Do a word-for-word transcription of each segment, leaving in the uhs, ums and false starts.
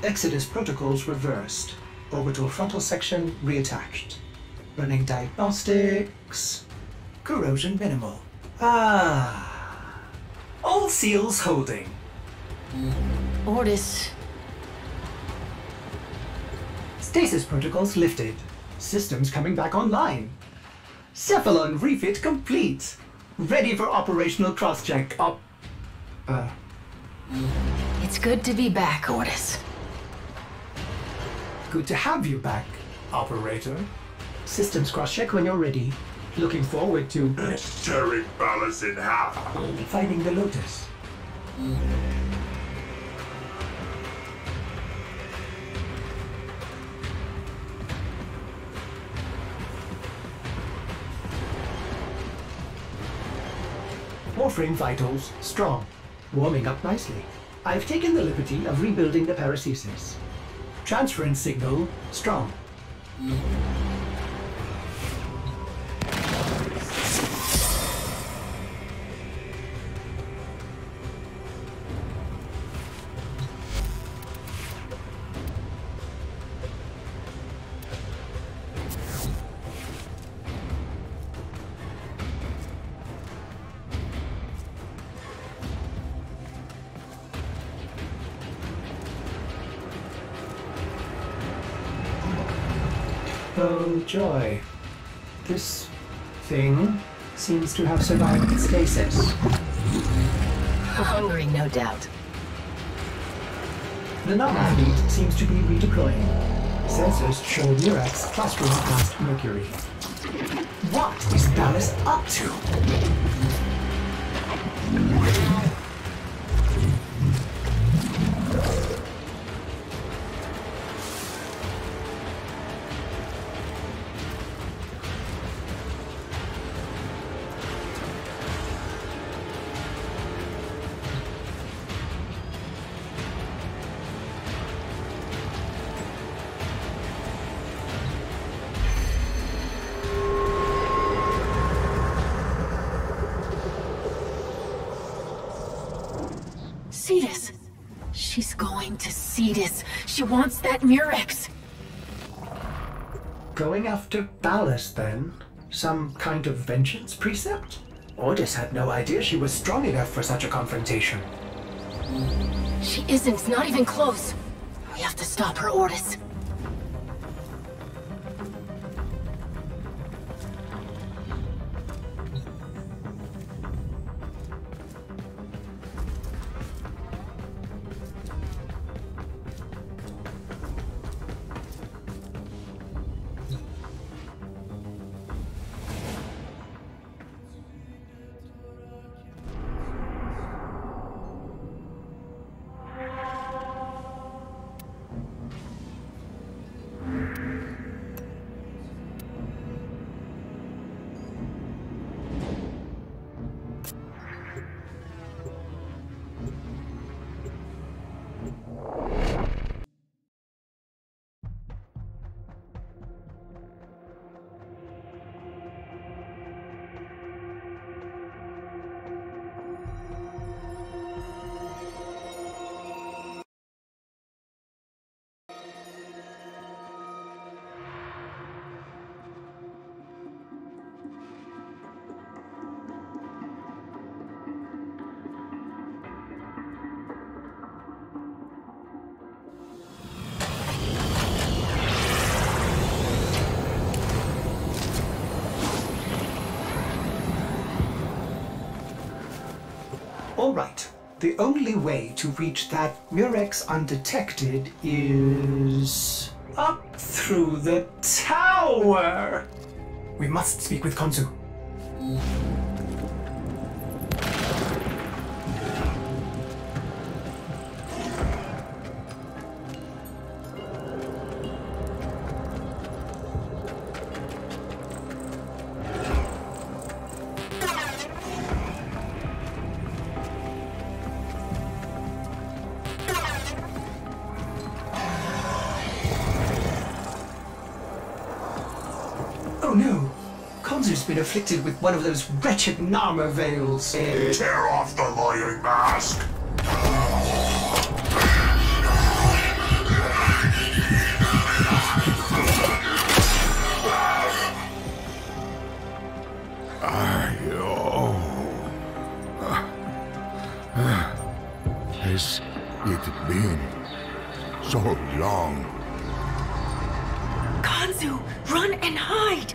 Exodus protocols reversed. Orbital frontal section reattached. Running diagnostics. Corrosion minimal. Ah. All seals holding. Ordis. Stasis protocols lifted. Systems coming back online. Cephalon refit complete. Ready for operational cross-check. Op... Uh... It's good to be back, Ordis. Good to have you back, operator. Systems cross-check when you're ready. Looking forward to... tearing Ballas in half. Fighting the Lotus. Warframe vitals strong. Warming up nicely. I've taken the liberty of rebuilding the paracesis. Transference signal strong. Oh, joy. This thing seems to have survived stasis. Hungry, no doubt. The Nana fleet seems to be redeploying. Sensors show Mirax clustering past Mercury. What is Ballas up to? Cetus. She's going to Cetus. She wants that Murex. Going after Ballas, then? Some kind of vengeance precept? Ordis had no idea she was strong enough for such a confrontation. She isn't. It's not even close. We have to stop her, Ordis. All right. The only way to reach that Murex undetected is... up through the tower! We must speak with Khonsu. Oh no! Khonsu's been afflicted with one of those wretched Narmer veils. Tear off the lying mask! long. Kanzu, run and hide!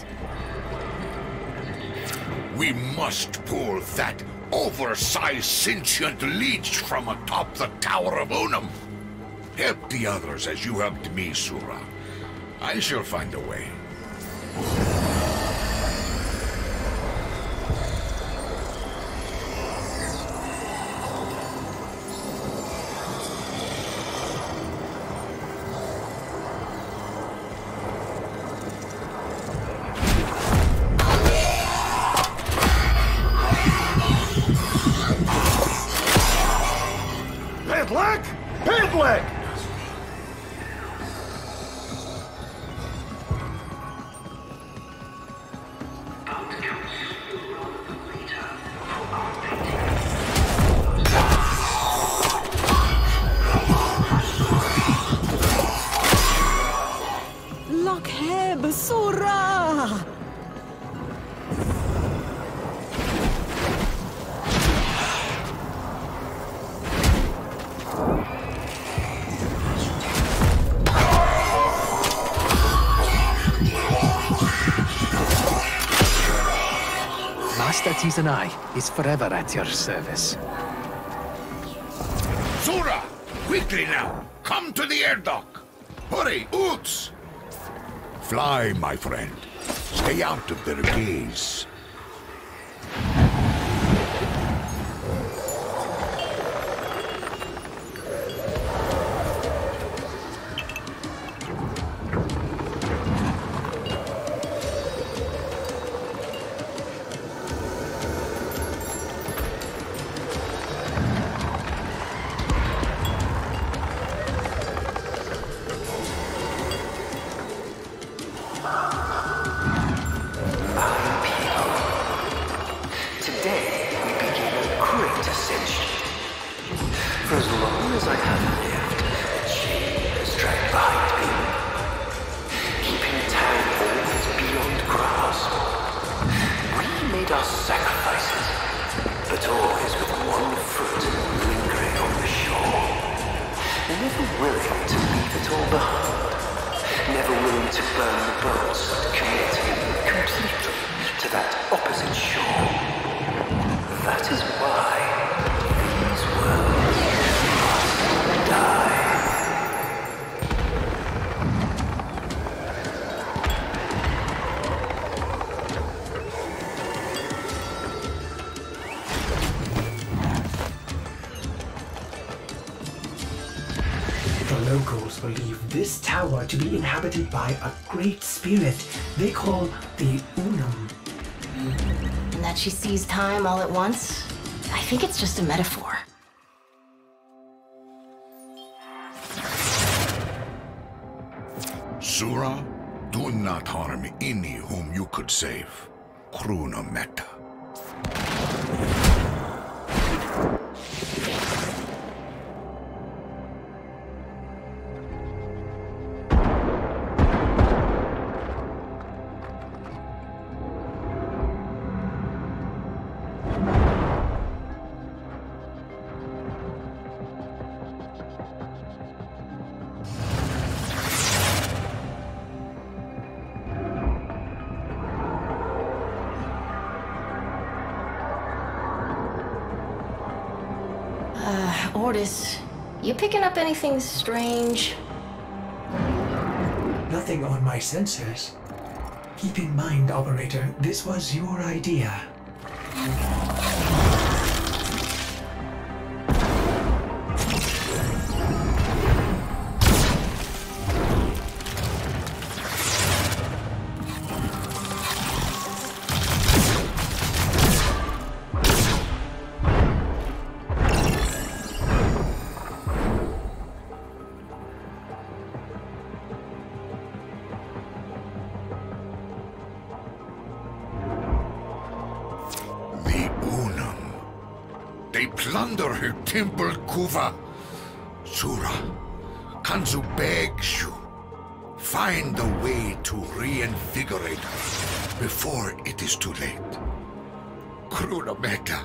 We must pull that oversized sentient leech from atop the Tower of Unum. Help the others as you helped me, Sura. I shall find a way. Pitlick! Pitlick! Lokheb, Sura! Master Tizanai is forever at your service. Sura! Quickly now! Come to the air dock! Hurry, Oots! Fly, my friend. Stay out of their gaze. For as long as I have lived, she has dragged behind me, keeping time always beyond grasp. We made our sacrifices, but always with one foot lingering on the shore. Never willing to leave it all behind, never willing to burn the boats and commit completely to that opposite shore. That is why these worlds must die. The locals believe this tower to be inhabited by a great spirit they call the Unum. And that she sees time all at once? I think it's just a metaphor. Sura, do not harm any whom you could save. Cruna Meta. Uh, Ordis, you picking up anything strange? Nothing on my sensors. Keep in mind, Operator, this was your idea. They plunder her temple, Kuva. Sura, Kanzu begs you, find a way to reinvigorate her before it is too late. Cruna Meta.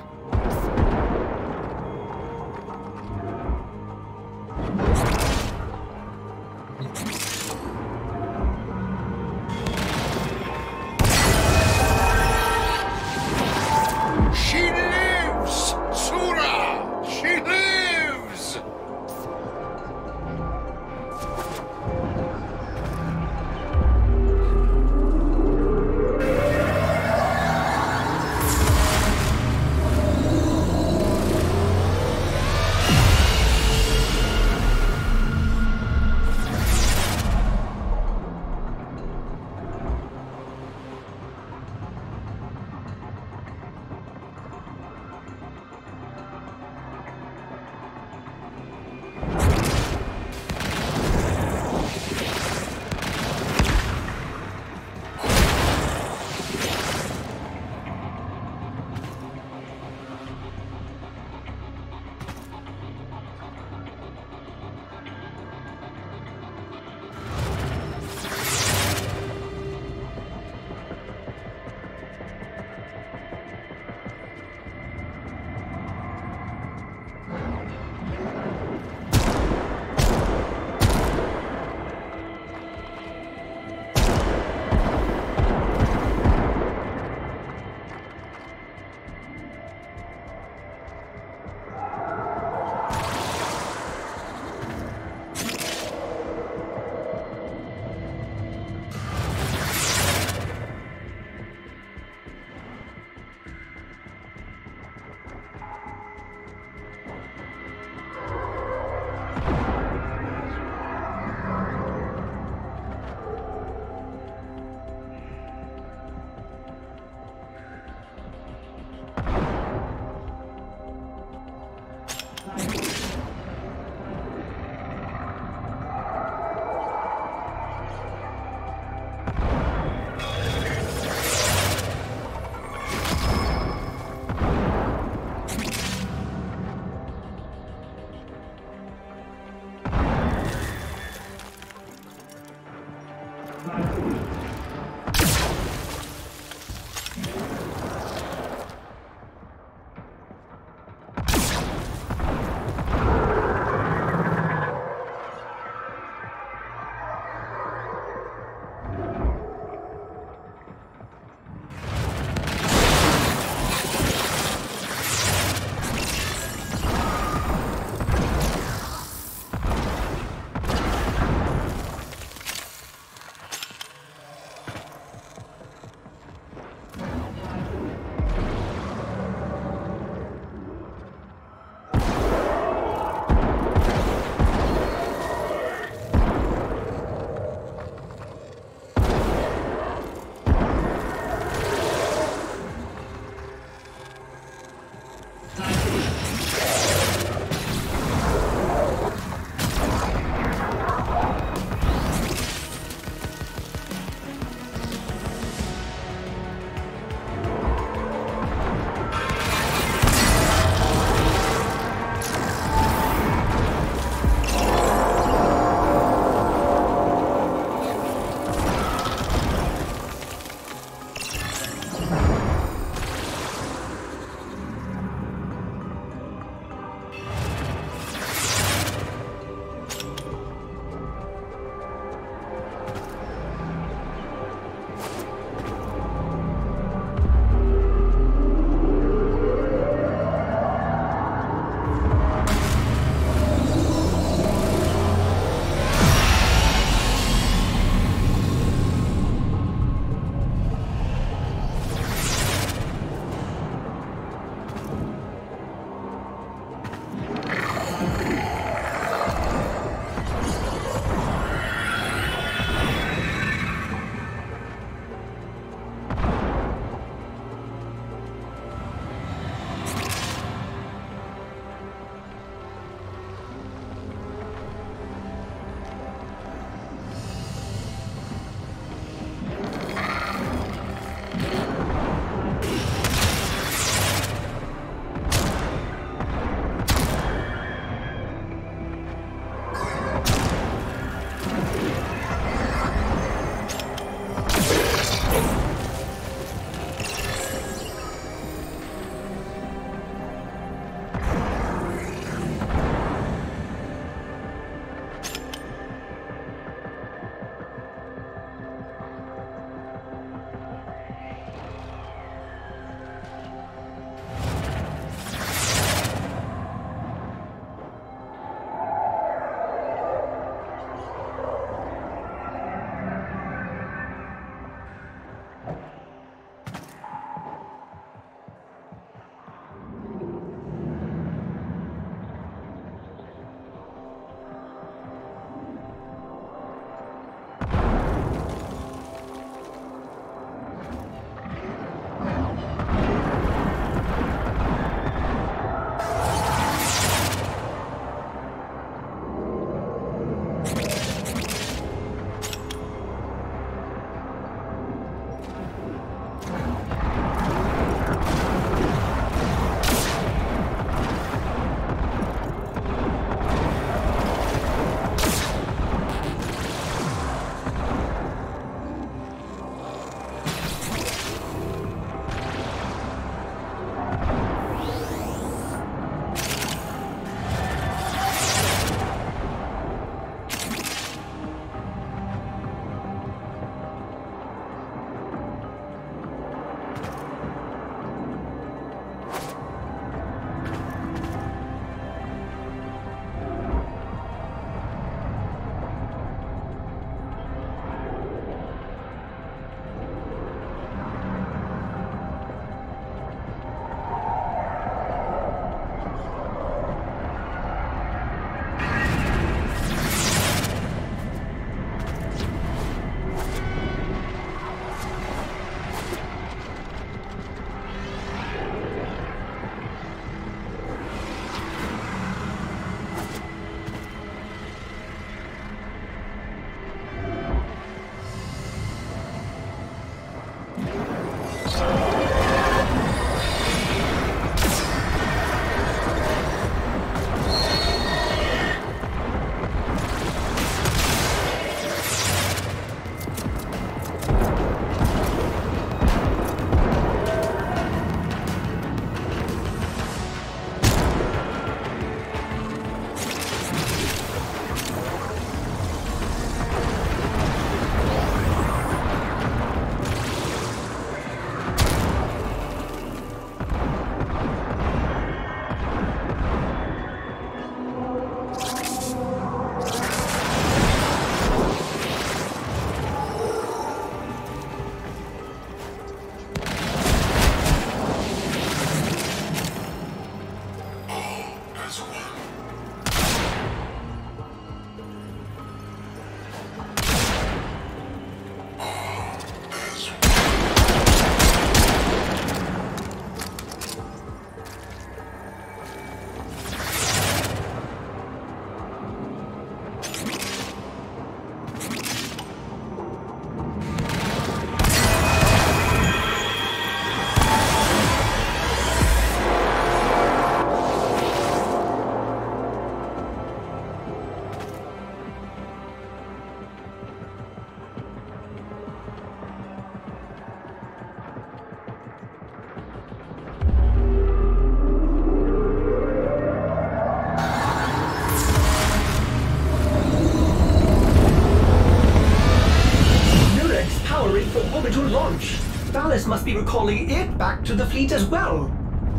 to launch. Valis must be recalling it back to the fleet as well.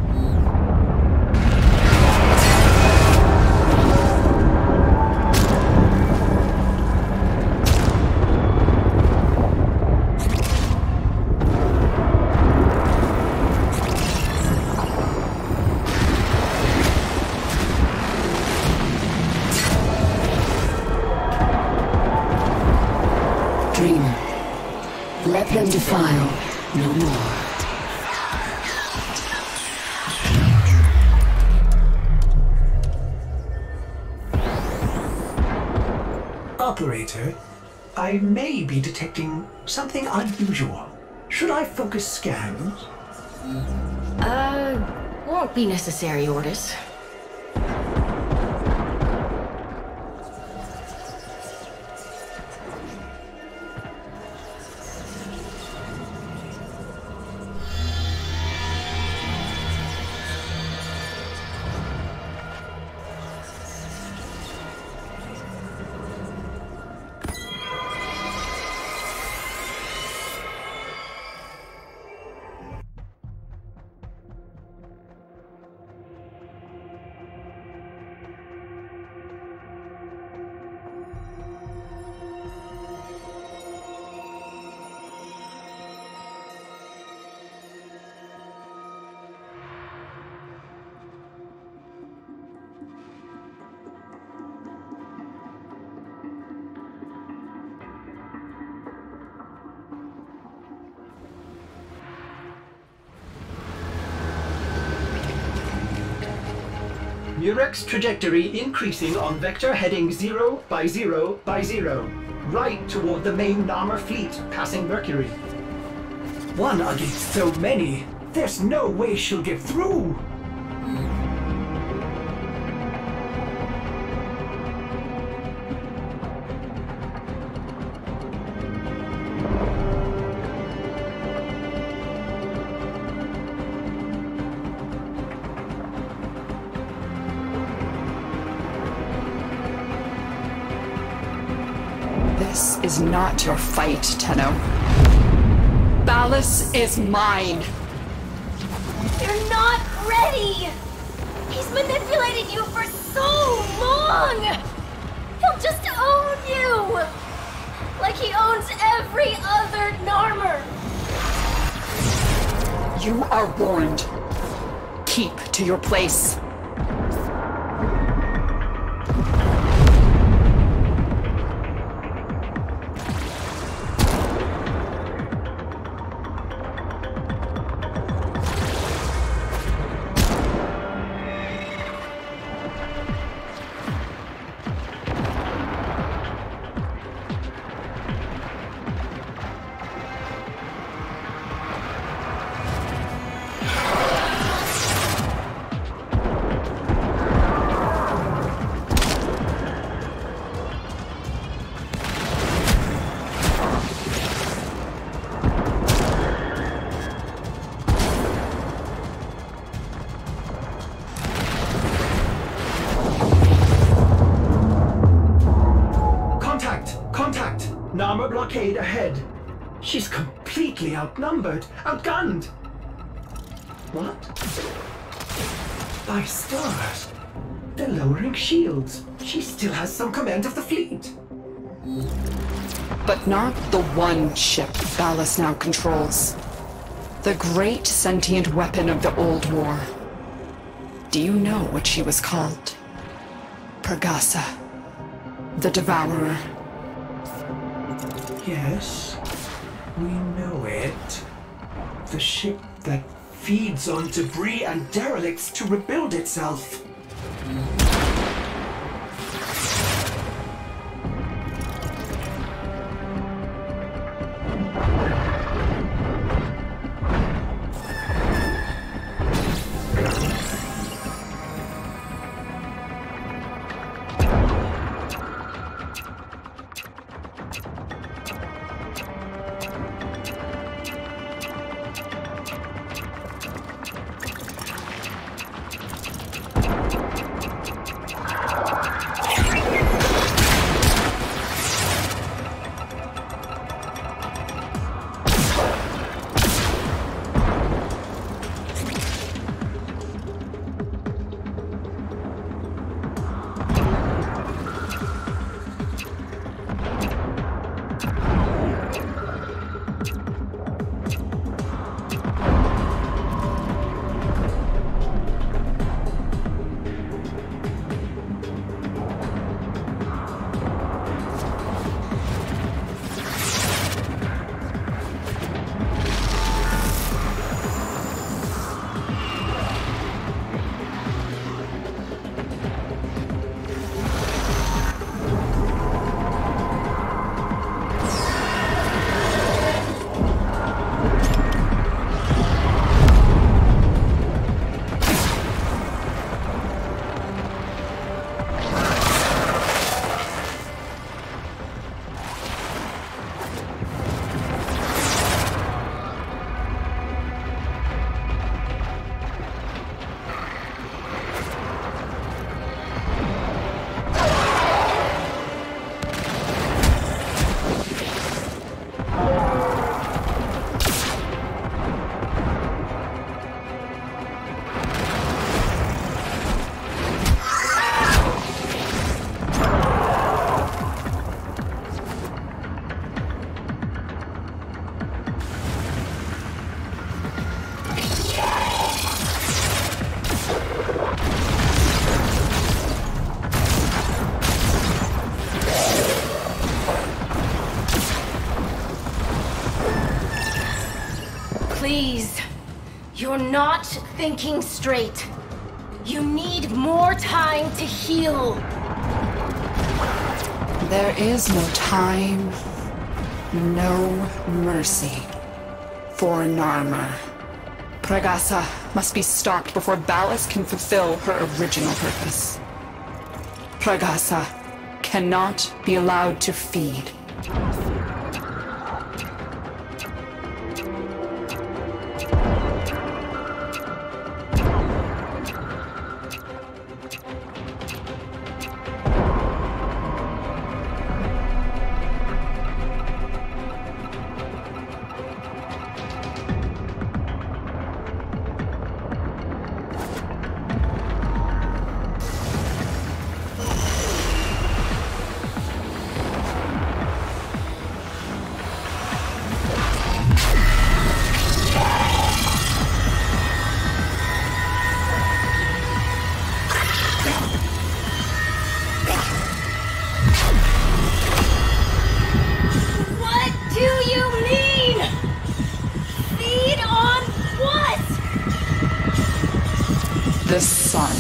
Dreamer, let them defile no more. Operator, I may be detecting something unusual. Should I focus scans? Uh, won't be necessary, Ordis. Murex trajectory increasing on vector heading zero by zero by zero, right toward the main Narmer fleet, passing Mercury. One against so many, there's no way she'll get through. This is not your fight, Tenno. Valis is mine. You're not ready! He's manipulated you for so long! He'll just own you! Like he owns every other Narmer! You are warned. Keep to your place. Narmer blockade ahead. She's completely outnumbered, outgunned. What? By stars. They're lowering shields. She still has some command of the fleet. But not the one ship Valis now controls. The great sentient weapon of the old war. Do you know what she was called? Pregassa. The Devourer. Yes, we know it. The ship that feeds on debris and derelicts to rebuild itself. Please. You're not thinking straight. You need more time to heal. There is no time, no mercy for Narmer. Pregassa must be stopped before Ballas can fulfill her original purpose. Pregassa cannot be allowed to feed. The sun.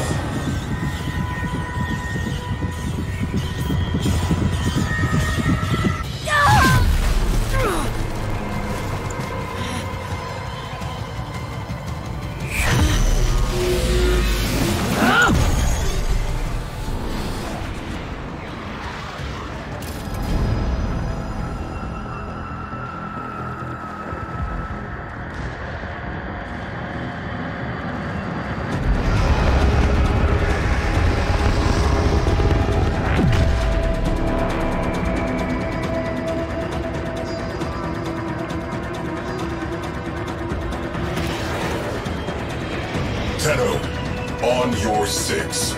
Tenno, on your six.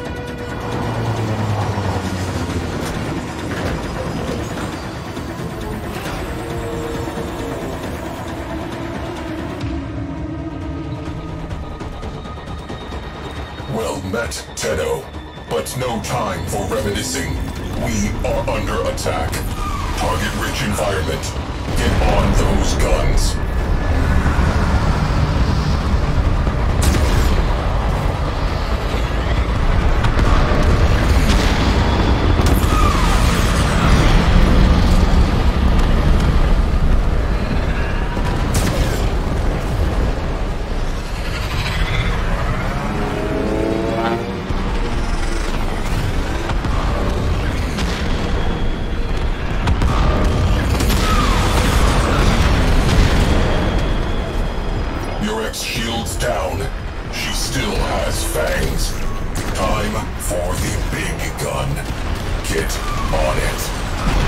Well met, Tenno, but no time for reminiscing. We are under attack. Target-rich environment. Get on those guns. Shields down. She still has fangs. Time for the big gun. Get on it.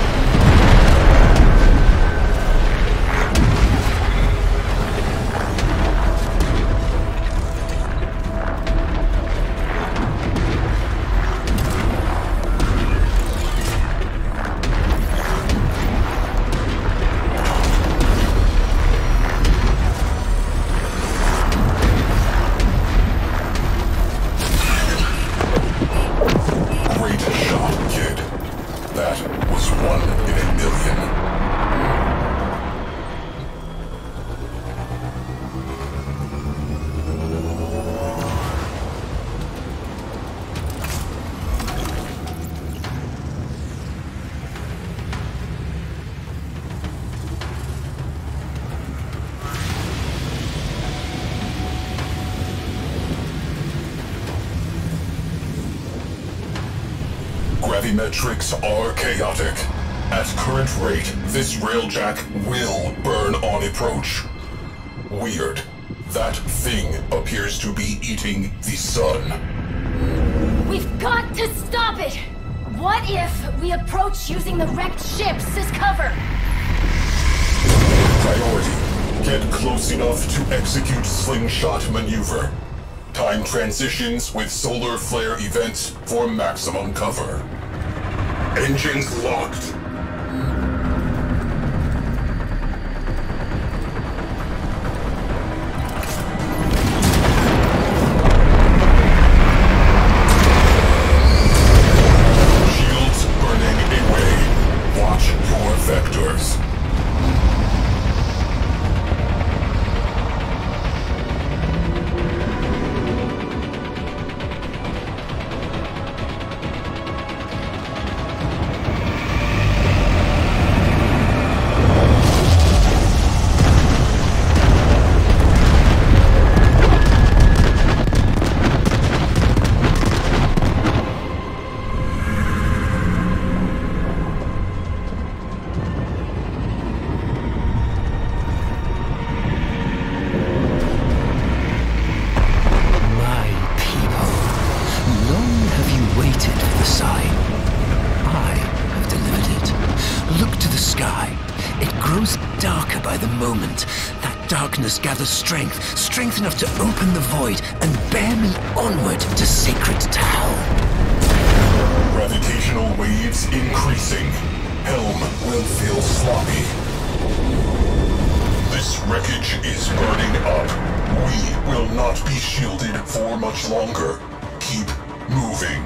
Gravimetrics are chaotic. At current rate, this railjack will burn on approach. Weird. That thing appears to be eating the sun. We've got to stop it! What if we approach using the wrecked ships as cover? Priority. Get close enough to execute slingshot maneuver. Time transitions with solar flare events for maximum cover. Engines locked. Shields burning away. Watch your vectors. by the moment. That darkness gathers strength, strength enough to open the void and bear me onward to Sacred Tau. Gravitational waves increasing. Helm will feel sloppy. This wreckage is burning up. We will not be shielded for much longer. Keep moving.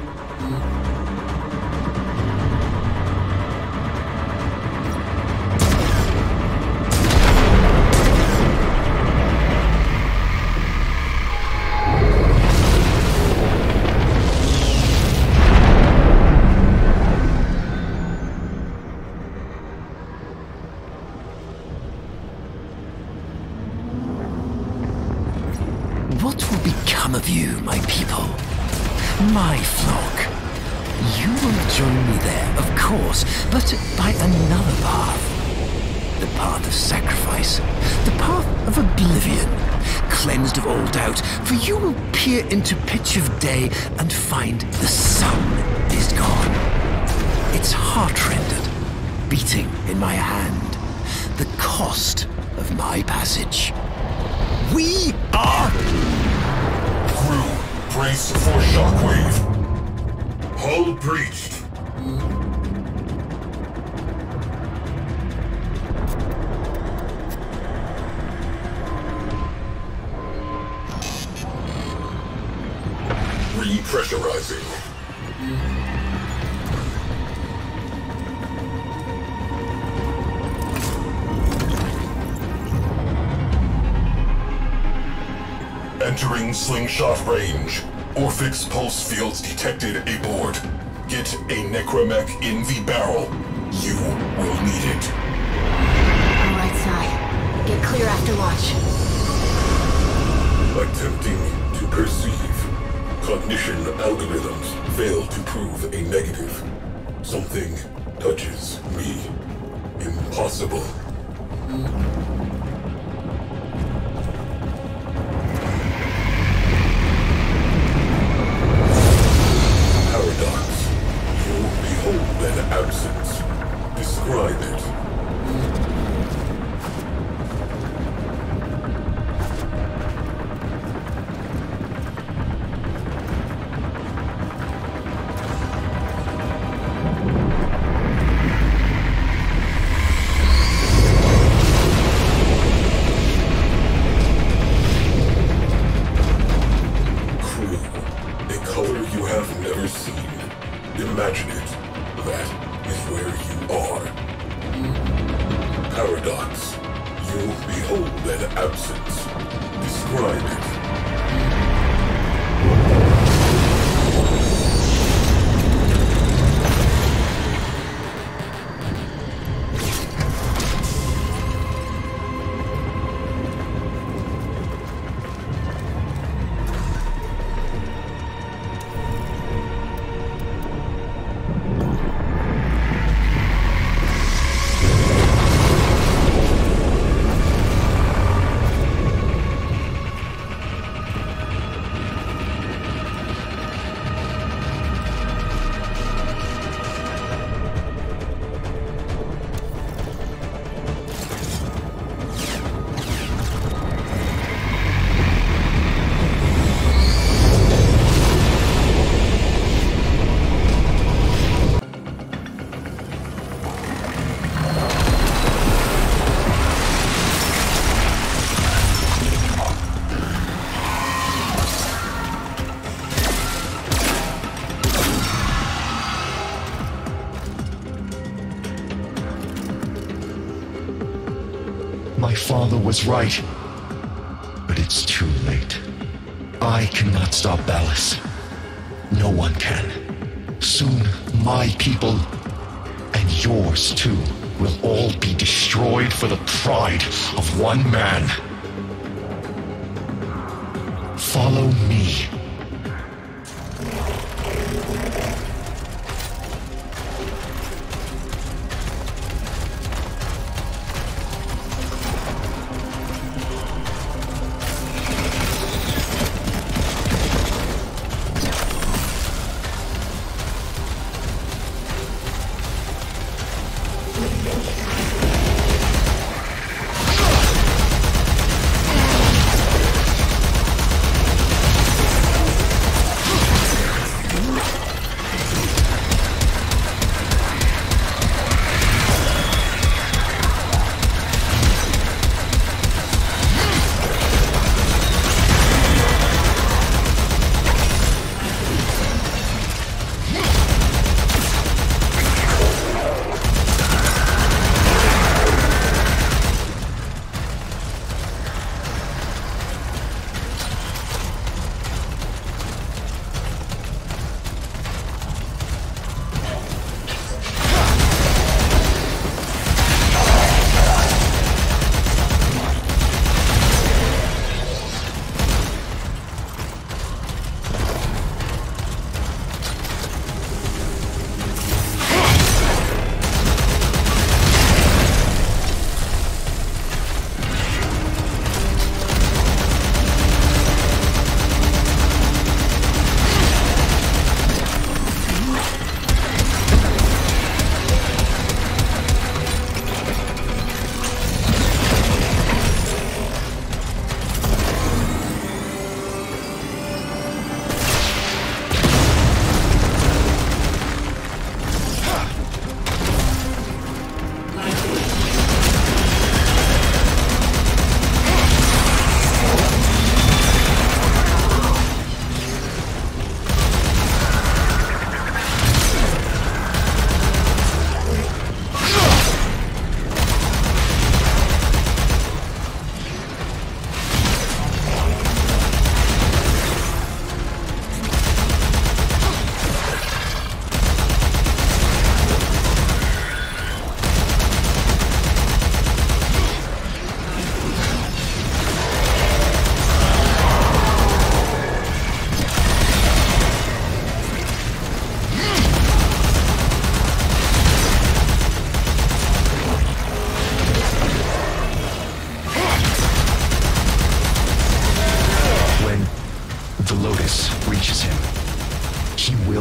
What will become of you, my people? My flock? You will join me there, of course, but by another path. The path of sacrifice. The path of oblivion. Cleansed of all doubt, for you will peer into pitch of day and find the sun is gone. Its heart-rendered, beating in my hand. The cost of my passage. We are... Crew, brace for shockwave. Hull breached. Repressurizing. Entering slingshot range. Orphix pulse fields detected aboard. Get a necromech in the barrel. You will need it. All right, Sai. Get clear after launch. Attempting to perceive. Cognition algorithms fail to prove a negative. Something touches me. Impossible. Paradox. You behold an absence. Describe it. Imagine it. That is where you are. Paradox. You behold an absence. Describe it. My father was right. But it's too late. I cannot stop Ballas. No one can. Soon, my people, and yours too, will all be destroyed for the pride of one man. Follow me.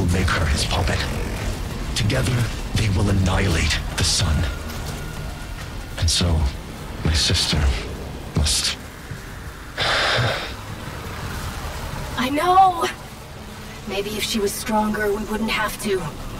will make her his puppet. Together, they will annihilate the sun. And so, my sister must... I know! Maybe if she was stronger, we wouldn't have to.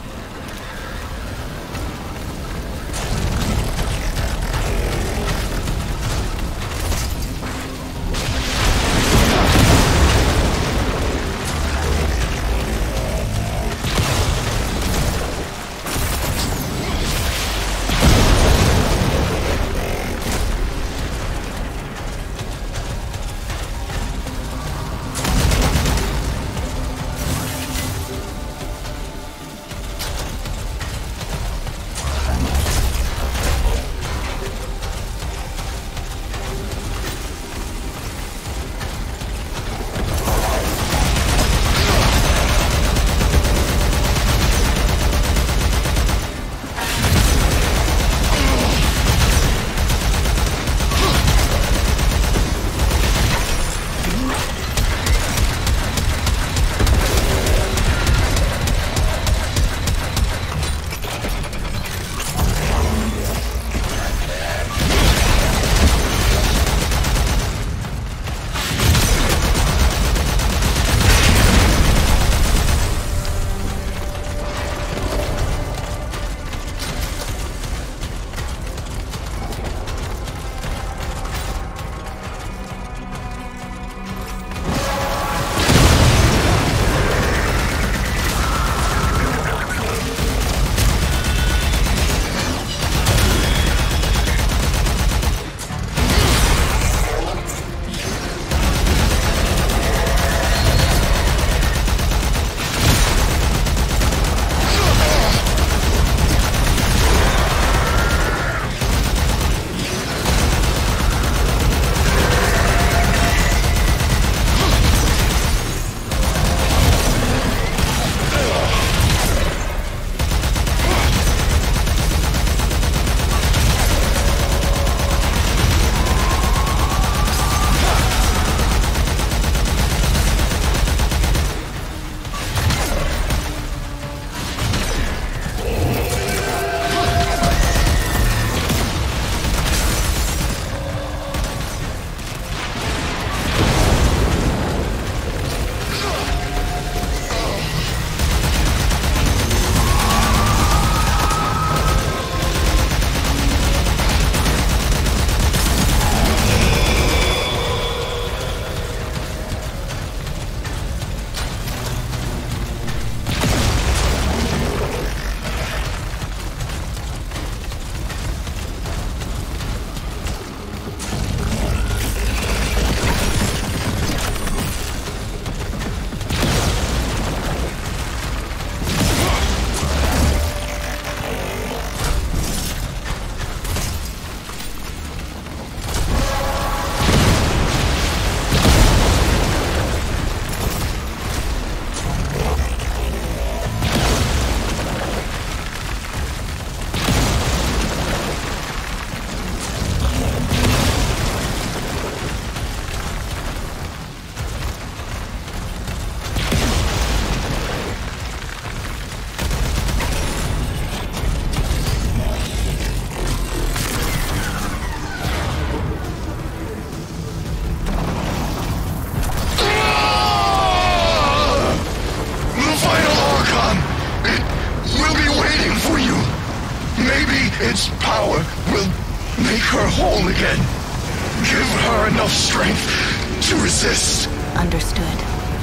Its power will make her whole again. Give her enough strength to resist. Understood.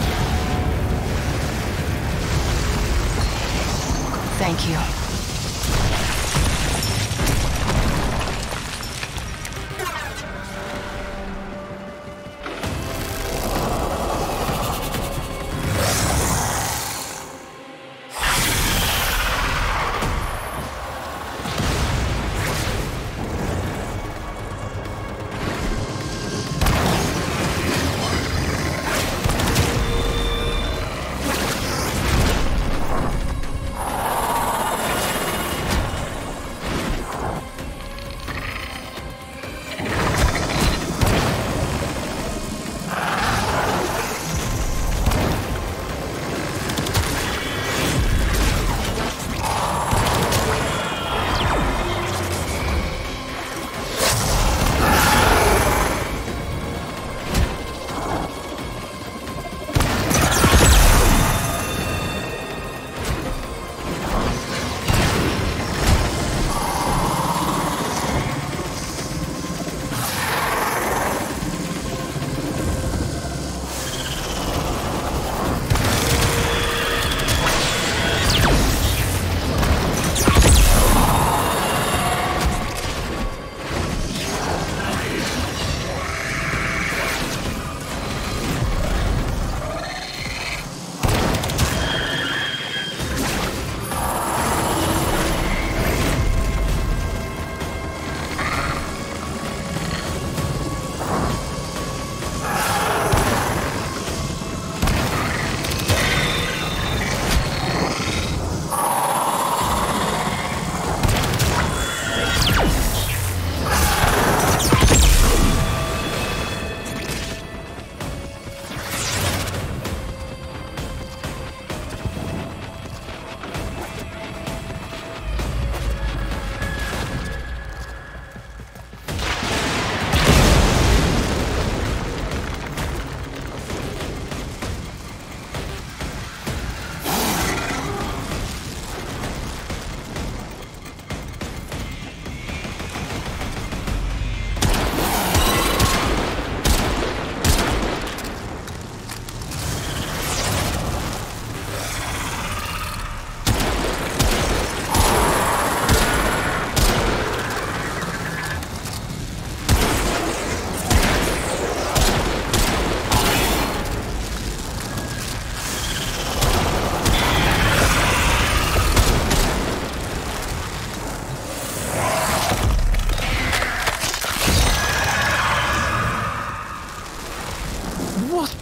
Thank you.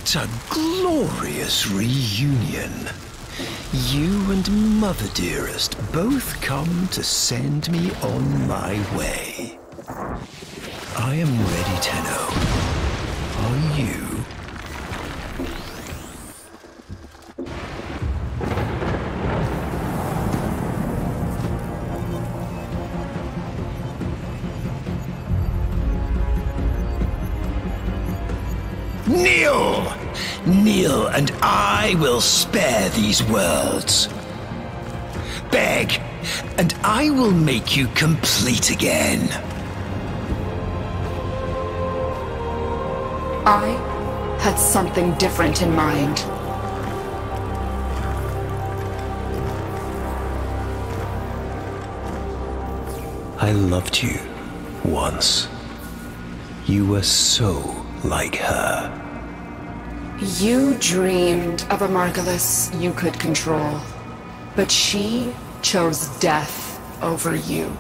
What a glorious reunion. You and Mother Dearest both come to send me on my way. I am ready, Tenno. Are you? Kneel! Kneel, and I will spare these worlds. Beg, and I will make you complete again. I had something different in mind. I loved you once. You were so like her. You dreamed of a Margulis you could control, but she chose death over you.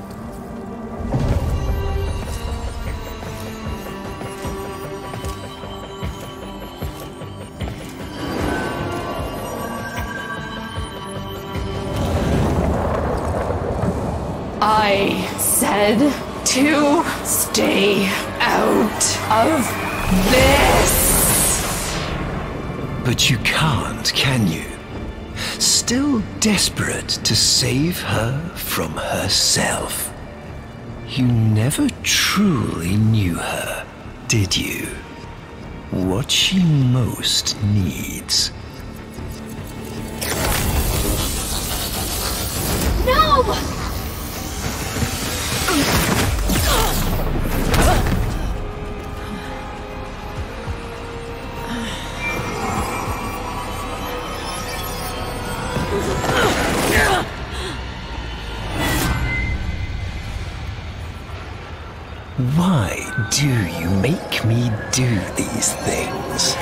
I said to stay out of this. But you can't, can you? Still desperate to save her from herself. You never truly knew her, did you? What she most needs. No! Why do you make me do these things?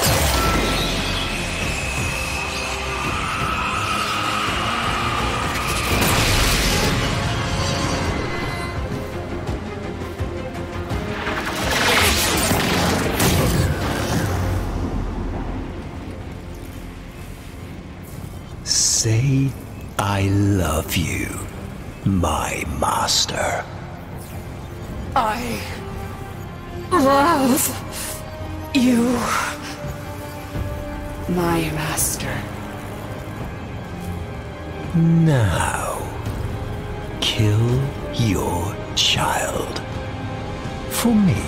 Say I love you, my master. I love you, my master. Now, kill your child for me.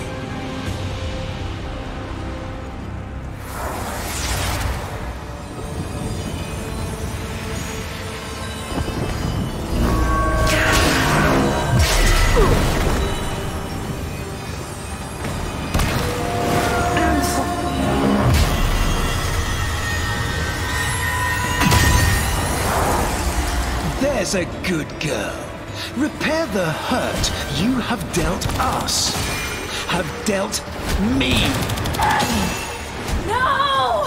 There's a good girl. Repair the hurt you have dealt us. Have dealt me. No!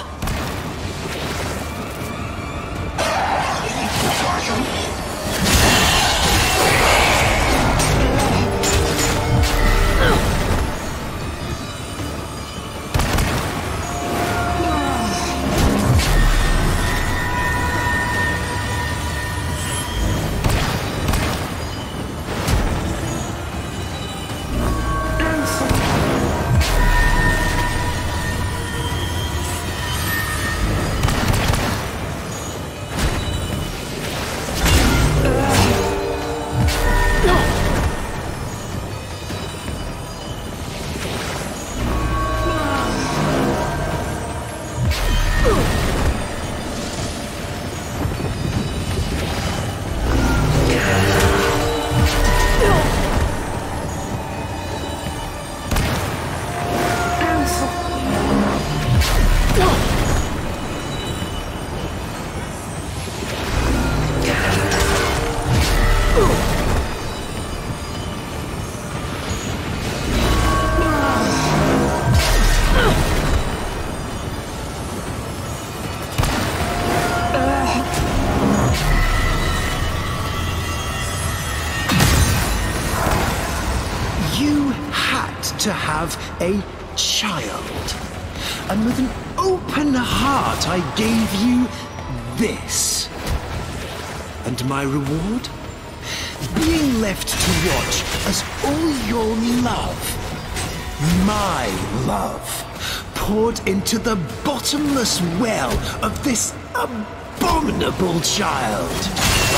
To have a child. And with an open heart, I gave you this. And my reward? Being left to watch as all your love, my love, poured into the bottomless well of this abominable child.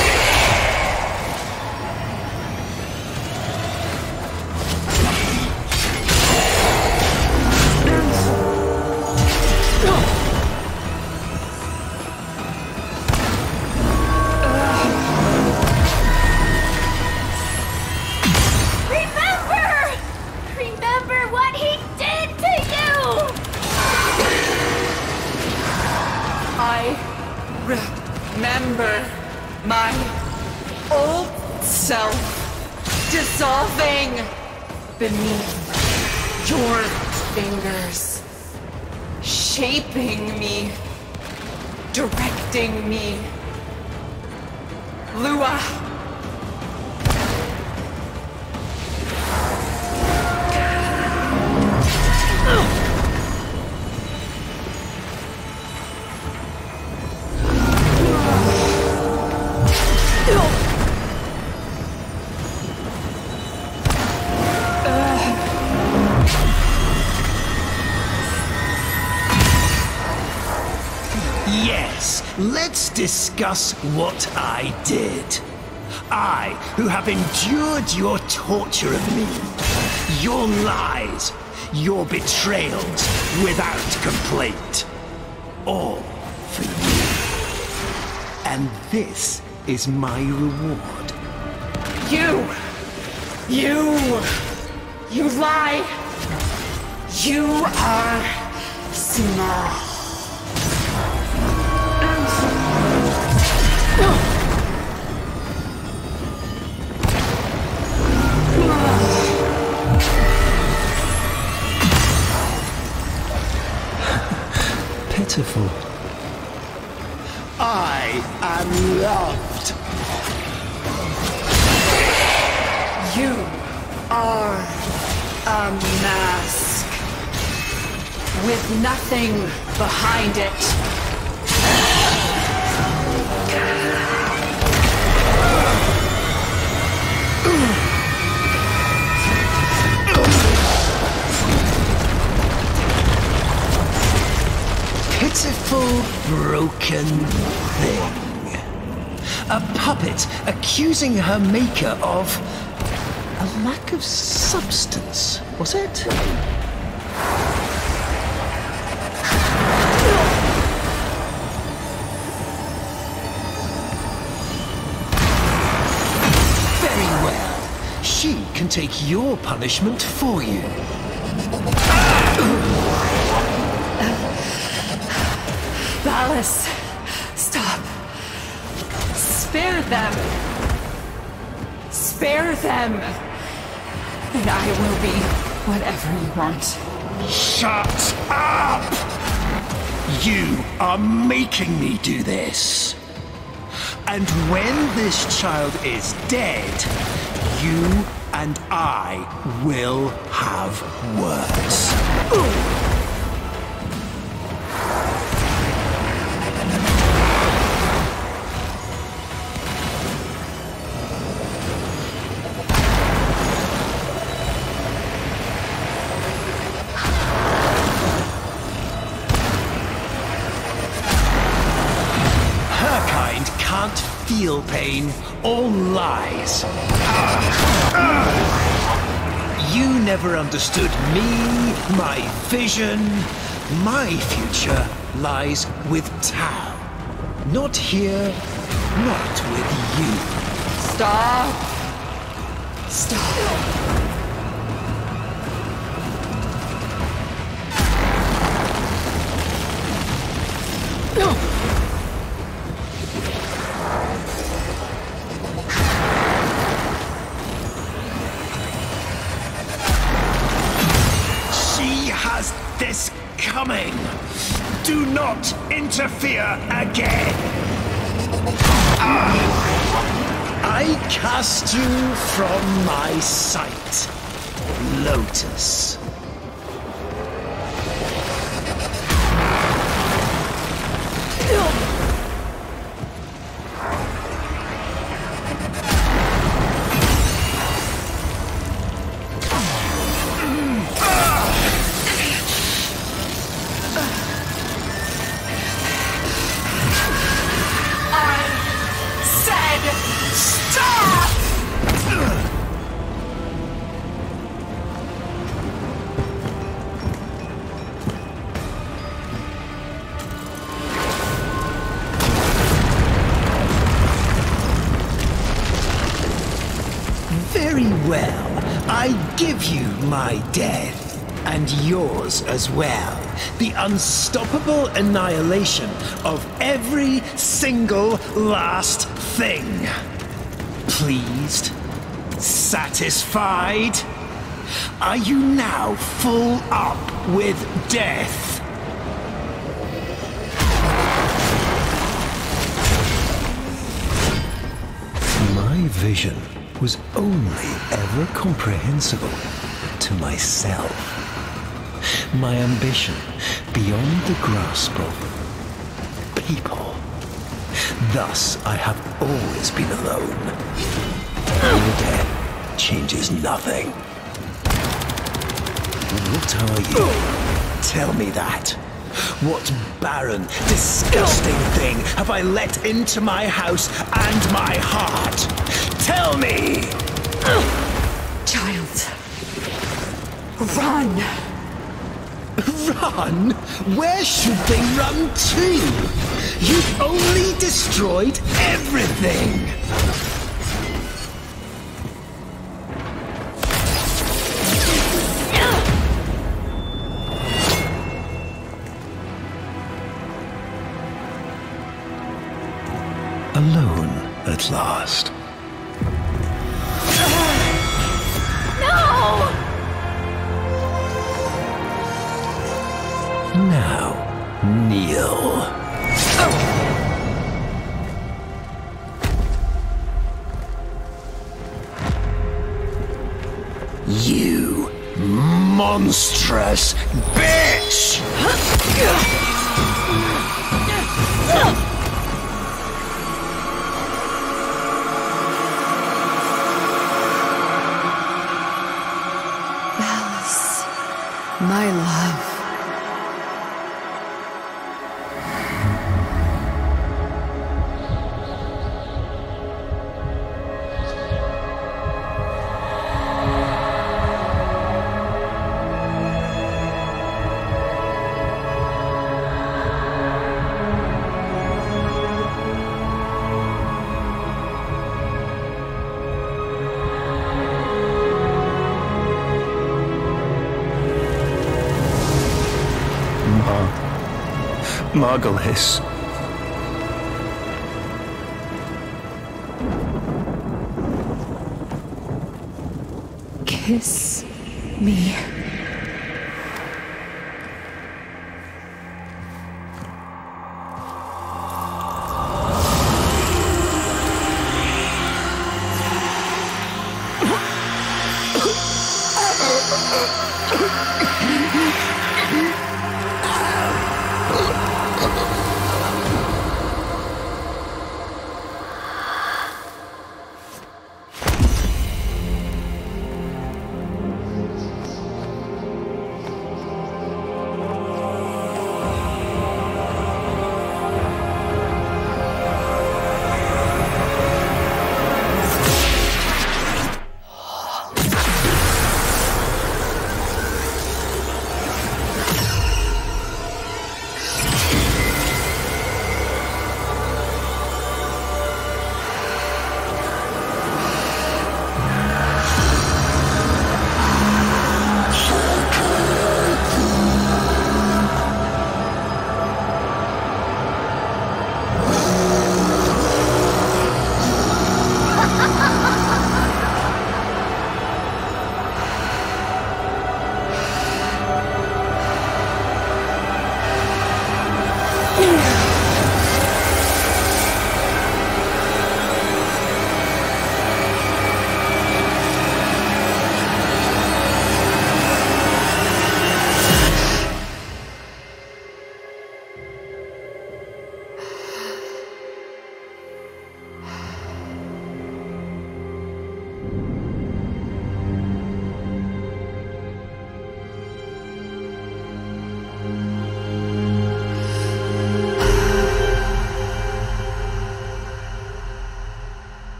Remember my old self dissolving beneath your fingers, shaping me, directing me. Lua. Yes, let's discuss what I did. I, who have endured your torture of me, your lies, your betrayals without complaint. All for you. And this is my reward. You! You! You lie! You are small. Pitiful. I am loved. You are a mask with nothing behind it. Pitiful, broken thing. A puppet accusing her maker of a lack of substance, was it? Very well. She can take your punishment for you. Valis, stop. Spare them. Spare them. And I will be whatever you want. Shut up! You are making me do this. And when this child is dead, you and I will have words. Ugh. Can't feel pain or lies. You never understood me, my vision. My future lies with Tau. Not here, not with you. Stop. Stop. This coming. Do not interfere again. I cast you from my sight, Lotus. give you my death. And yours as well. The unstoppable annihilation of every single last thing. Pleased? Satisfied? Are you now full up with death? My vision was only ever comprehensible to myself. My ambition beyond the grasp of people. Thus, I have always been alone. Your death changes nothing. What are you? Tell me that. What barren, disgusting thing have I let into my house and my heart? Tell me! Child. Run! Run? Where should they run to? You've only destroyed everything! Alone at last. No! Now, kneel. You monstrous bitch! Alice, my love. Margulis. Kiss me.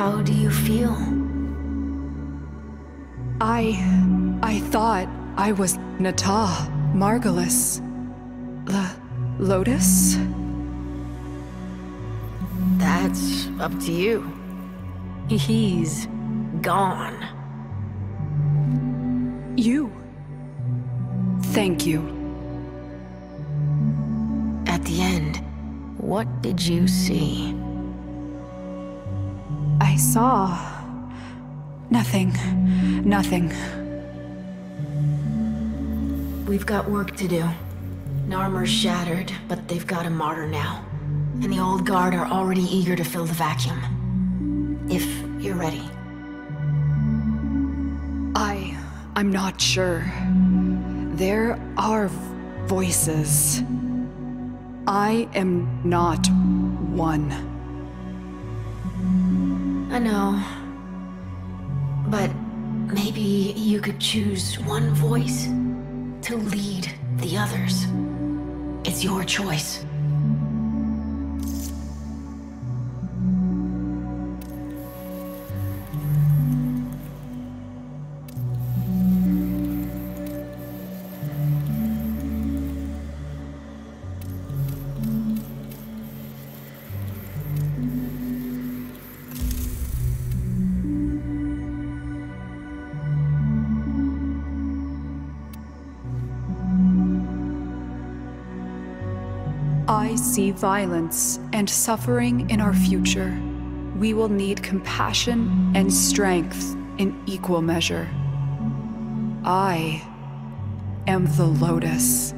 How do you feel? I... I thought I was Nata, Margulis. L- Lotus? That's up to you. He's gone. You. Thank you. At the end, what did you see? I saw... nothing. Nothing. We've got work to do. Narmer's shattered, but they've got a martyr now. And the old guard are already eager to fill the vacuum. If you're ready. I... I'm not sure. There are voices. I am not one. I know. But maybe you could choose one voice to lead the others. It's your choice. I see violence and suffering in our future. We will need compassion and strength in equal measure. I am the Lotus.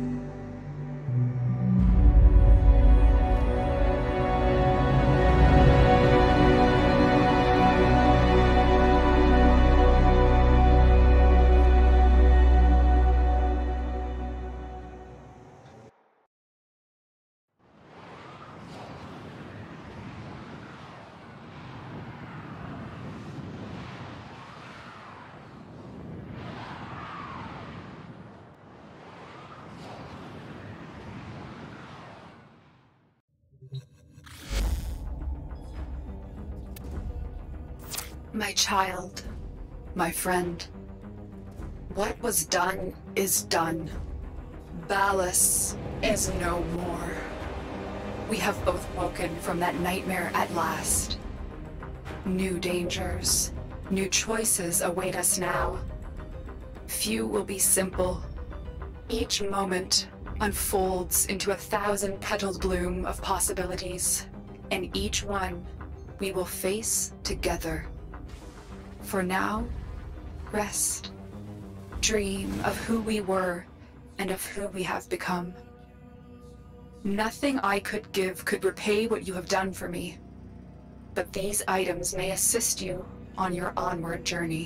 My child, my friend, what was done is done. Ballas is no more. We have both woken from that nightmare at last. New dangers, new choices await us now. Few will be simple. Each moment unfolds into a thousand petaled bloom of possibilities, and each one we will face together. For now, rest. Dream of who we were and of who we have become. Nothing I could give could repay what you have done for me, but these items may assist you on your onward journey.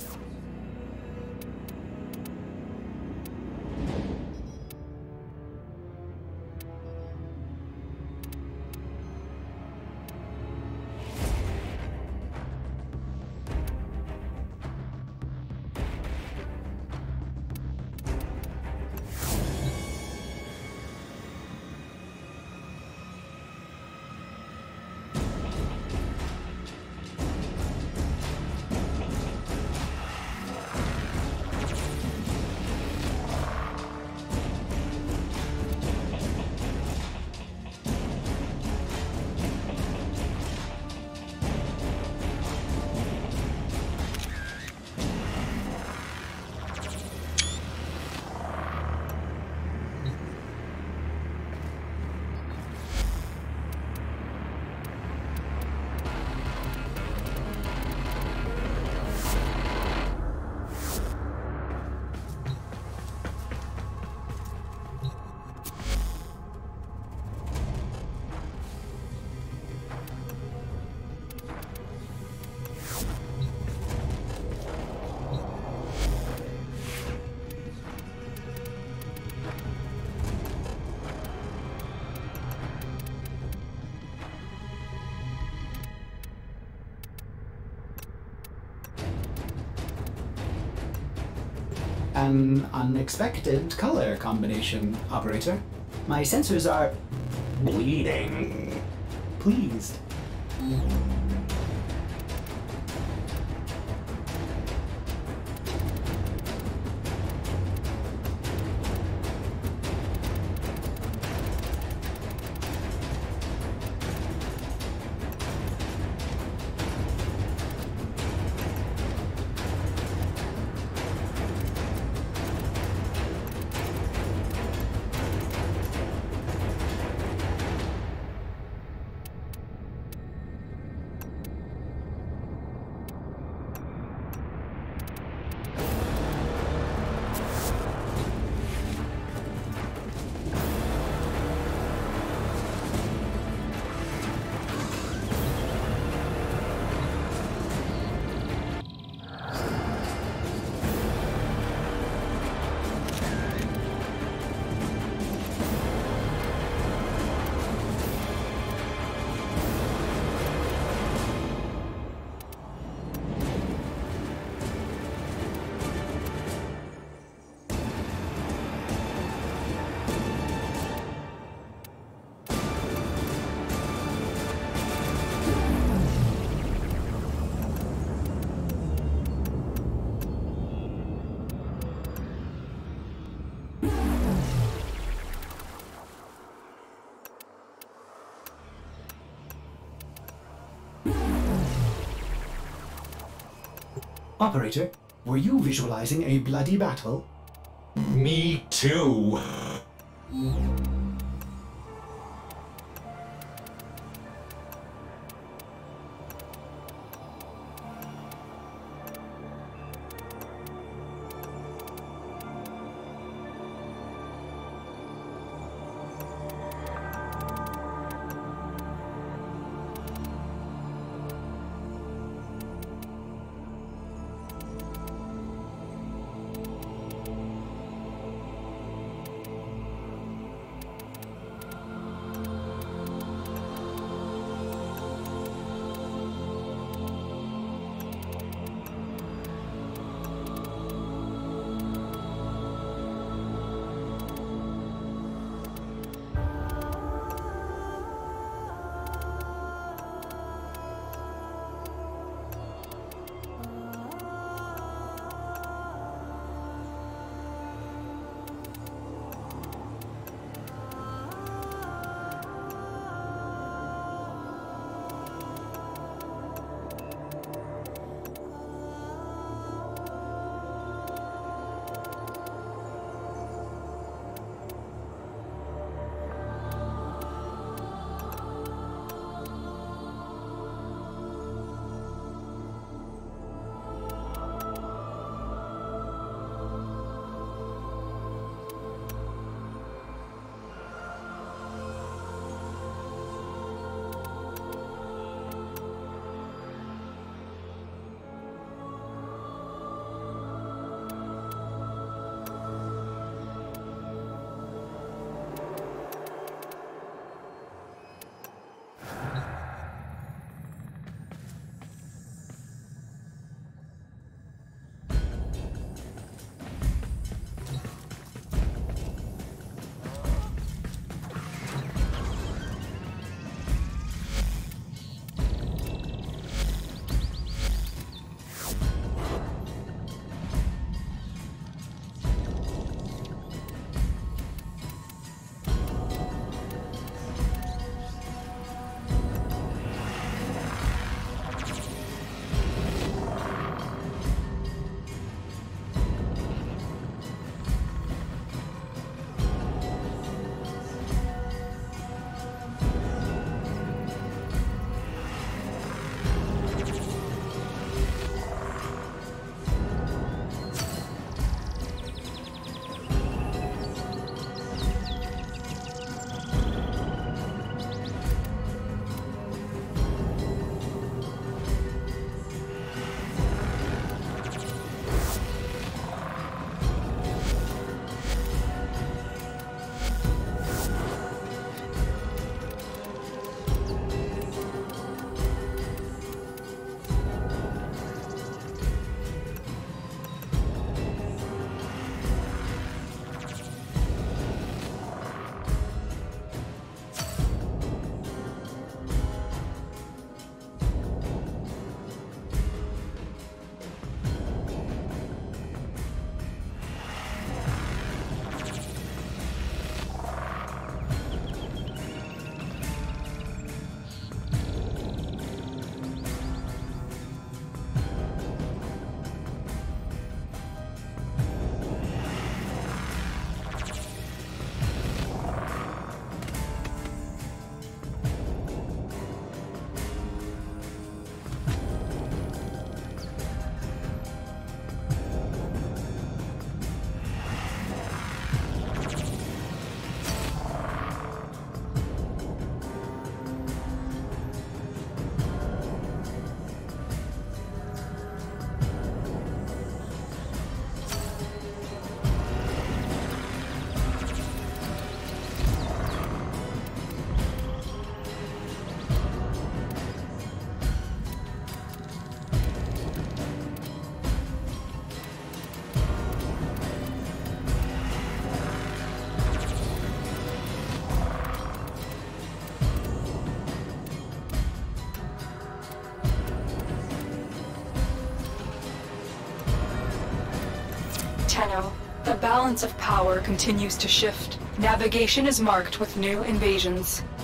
An unexpected color combination, Operator. My sensors are bleeding. Pleased. Operator, were you visualizing a bloody battle? Me too. Tenno, the balance of power continues to shift. Navigation is marked with new invasions.